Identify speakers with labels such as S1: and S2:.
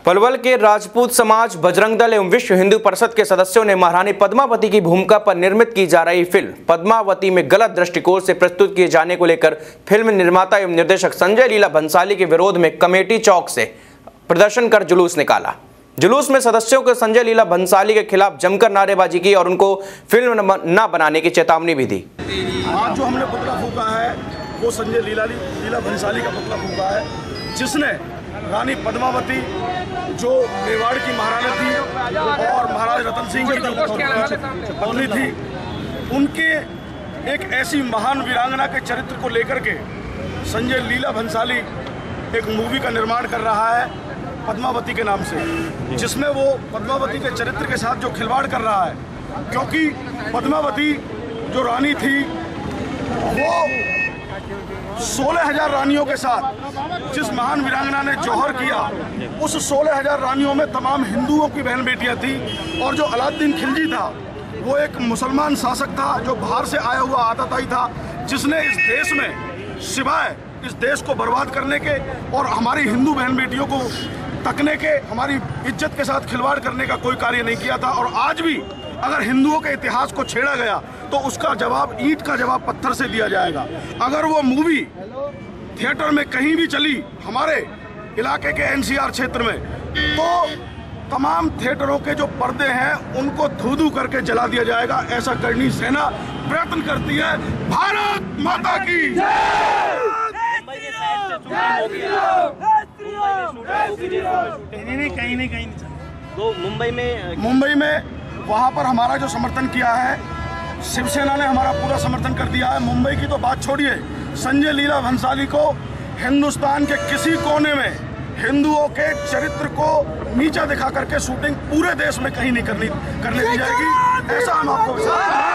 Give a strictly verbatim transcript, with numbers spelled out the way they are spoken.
S1: पलवल के राजपूत समाज, बजरंग दल एवं विश्व हिंदू परिषद के सदस्यों ने महारानी पद्मावती की भूमिका पर निर्मित की जा रही फिल्म पद्मावती में गलत दृष्टिकोण से प्रस्तुत किए जाने को लेकर फिल्म निर्माता एवं निर्देशक संजय लीला भंसाली के विरोध में कमेटी चौक से प्रदर्शन कर जुलूस निकाला। जुलूस में सदस्यों को संजय लीला भंसाली के खिलाफ जमकर नारेबाजी की और उनको फिल्म न बनाने की चेतावनी भी दी।
S2: आज जो हमने पुतला फूका है वो संजय लीला लीला भंसाली का पुतला फूका है, जिसने रानी पद्मावती जो मेवाड़ की महारानी थी और महाराज रतन सिंह की जो पत्नी थी, उनके एक ऐसी महान वीरांगना के चरित्र को लेकर के संजय लीला भंसाली एक मूवी का निर्माण कर रहा है पद्मावती के नाम से, जिसमें वो पद्मावती के चरित्र के साथ जो खिलवाड़ कर रहा है। क्योंकि पद्मावती जो रानी थी वो सोलह हजार रानियों के साथ जिस महान वीरांगना ने जौहर किया, उस सोलह हजार रानियों में तमाम हिंदुओं की बहन बेटियां थी। और जो अलाउद्दीन खिलजी था वो एक मुसलमान शासक था जो बाहर से आया हुआ आताताई था, जिसने इस देश में सिवाय इस देश को बर्बाद करने के और हमारी हिंदू बहन बेटियों को तकने के, हमारी इज्जत के साथ खिलवाड़ करने का कोई कार्य नहीं किया था। और आज भी अगर हिंदुओं के इतिहास को छेड़ा गया तो उसका जवाब ईंट का जवाब पत्थर से दिया जाएगा। अगर वो मूवी थिएटर में कहीं भी चली हमारे इलाके के एनसीआर क्षेत्र में, तो तमाम थिएटरों के जो पर्दे हैं उनको धू धू करके जला दिया जाएगा। ऐसा करनी सेना प्रयत्न करती है। भारत माता की
S3: नहीं नहीं कहीं नहीं कहीं नहीं तो मुंबई में
S2: मुंबई में वहाँ पर हमारा जो समर्थन किया है, शिवसेना ने हमारा पूरा समर्थन कर दिया है। मुंबई की तो बात छोड़िए, संजय लीला भंसाली को हिंदुस्तान के किसी कोने में हिंदुओं के चरित्र को नीचा दिखा करके शूटिंग पूरे देश में कहीं नहीं करनी करने दी जाएगी। ऐसा हम आपको